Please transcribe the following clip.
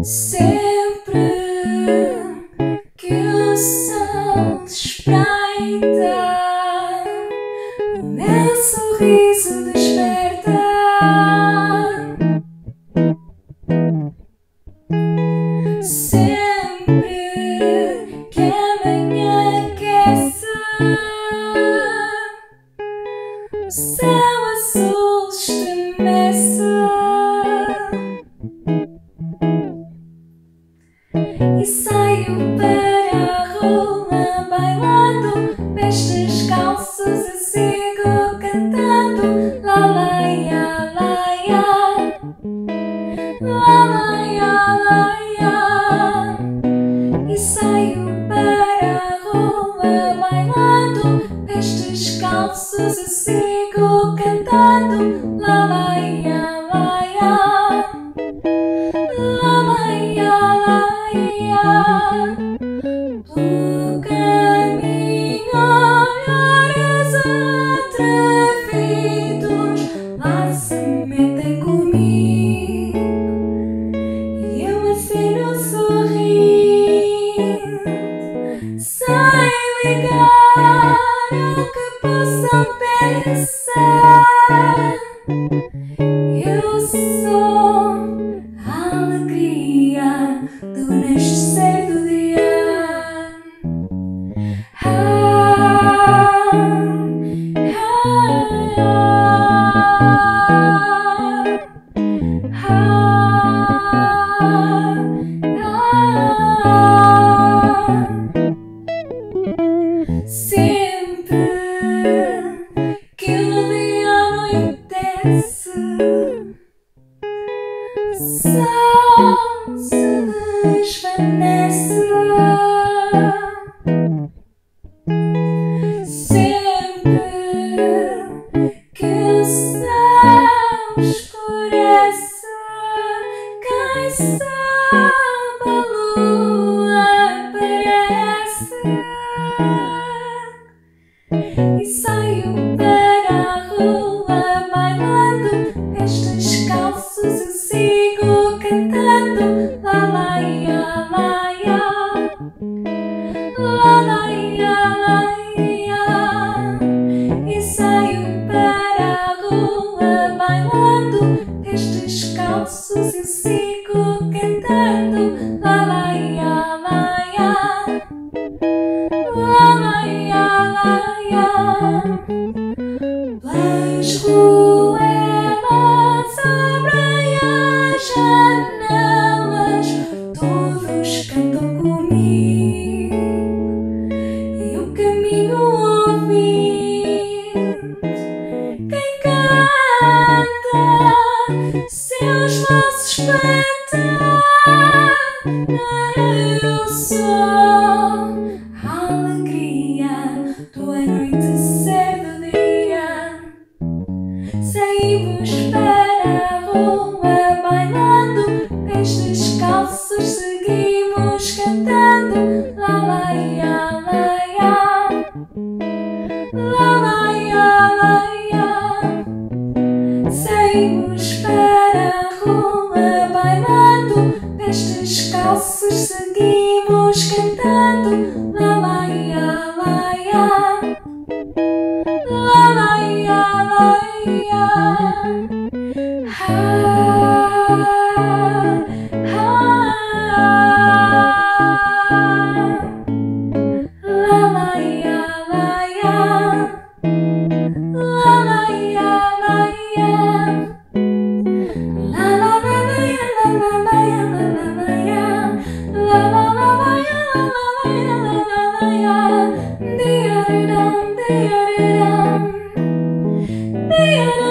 Sempre que o sol espreita, o meu sorriso desperta. Sempre que a manhã aquece, o céu azul estremece. E saio para a rua bailando, pés descalços e sigo cantando. La la ya, la ya, la la ya, la ya. E saio para a rua bailando, pés descalços e sigo cantando. La la ya, la ya, la la ya, la ya. Pelo caminho olhares atrevidos lá se metem comigo, e eu aceno sorrindo, sem ligar ao que possam pensar. Eu sou a alegria do nascer do dia. Sempre que o dia anoitece, o sol se desvanece. Sempre que o céu escurece, quem sabe a lua aparece. E saio para a rua bailando, pés descalços e sigo cantando. La la ya, la ya, la la ya, la ya. E saio para a rua bailando, pés descalços e sigo cantando. La la ya, la ya, la la ya, la ya. Pelas ruelas abrem as janelas, todos cantam comigo, e o caminho ouvindo. Quem canta seus vozes espantam. Eu sou a alegria do anoitecer do dia. Saímos para a rua bailando, pés descalços seguimos cantando. La la ya, la ya, la la ya, la ya. Saímos para a rua bailando, pés descalços seguimos cantando. La la ya, la ya, la la ya, la ya. La la ya, la ya, la la ya, la ya. La la la la ya, la la la ya, la la la ya. La la la la ya, la la la ya, la la la ya. Di-ya-di-dum, di-ya-di-dum, di-ya-di-dum.